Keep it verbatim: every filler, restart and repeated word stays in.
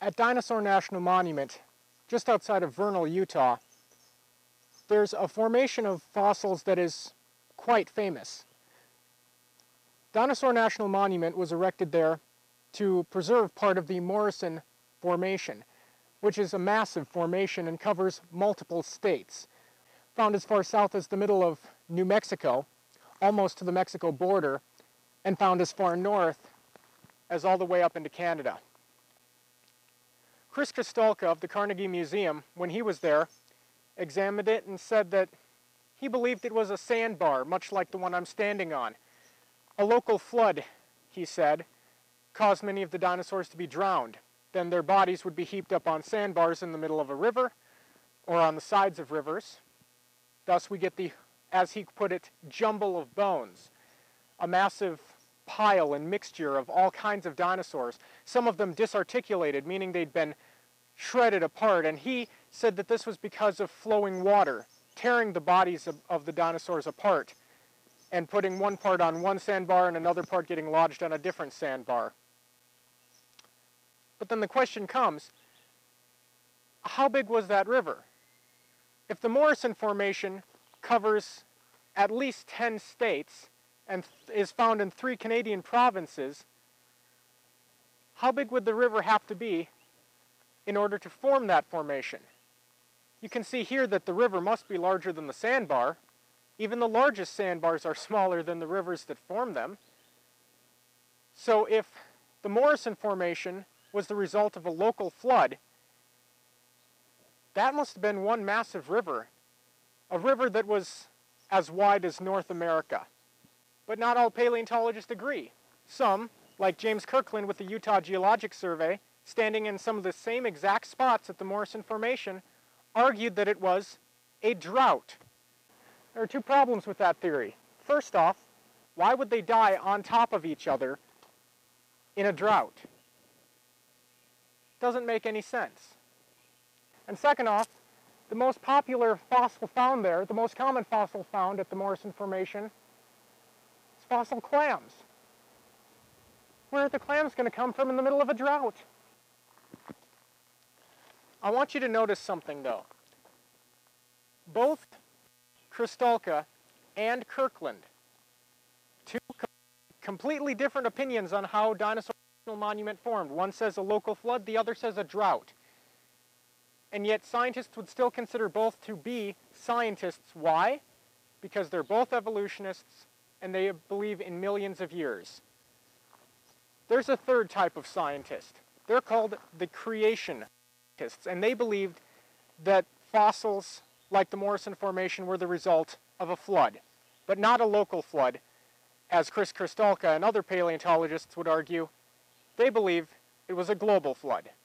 At Dinosaur National Monument, just outside of Vernal, Utah, there's a formation of fossils that is quite famous. Dinosaur National Monument was erected there to preserve part of the Morrison Formation, which is a massive formation and covers multiple states. Found as far south as the middle of New Mexico, almost to the Mexico border, and found as far north as all the way up into Canada. Kris Kristalka of the Carnegie Museum, when he was there, examined it and said that he believed it was a sandbar, much like the one I'm standing on. A local flood, he said, caused many of the dinosaurs to be drowned. Then their bodies would be heaped up on sandbars in the middle of a river or on the sides of rivers. Thus we get the, as he put it, jumble of bones, a massive pile and mixture of all kinds of dinosaurs, some of them disarticulated, meaning they'd been shredded apart, and he said that this was because of flowing water, tearing the bodies of, of the dinosaurs apart, and putting one part on one sandbar and another part getting lodged on a different sandbar. But then the question comes, how big was that river? If the Morrison Formation covers at least ten states and is found in three Canadian provinces, how big would the river have to be in order to form that formation? You can see here that the river must be larger than the sandbar. Even the largest sandbars are smaller than the rivers that form them. So if the Morrison Formation was the result of a local flood, that must have been one massive river, a river that was as wide as North America. But not all paleontologists agree. Some, like James Kirkland with the Utah Geologic Survey, standing in some of the same exact spots at the Morrison Formation, argued that it was a drought. There are two problems with that theory. First off, why would they die on top of each other in a drought? Doesn't make any sense. And second off, the most popular fossil found there, the most common fossil found at the Morrison Formation, is fossil clams. Where are the clams going to come from in the middle of a drought? I want you to notice something though. Both Kristalka and Kirkland, two com completely different opinions on how Dinosaur National Monument formed. One says a local flood, the other says a drought. And yet scientists would still consider both to be scientists. Why? Because they're both evolutionists and they believe in millions of years. There's a third type of scientist. They're called the creation scientists, and they believed that fossils like the Morrison Formation were the result of a flood, but not a local flood, as Kris Kristalka and other paleontologists would argue. They believe it was a global flood.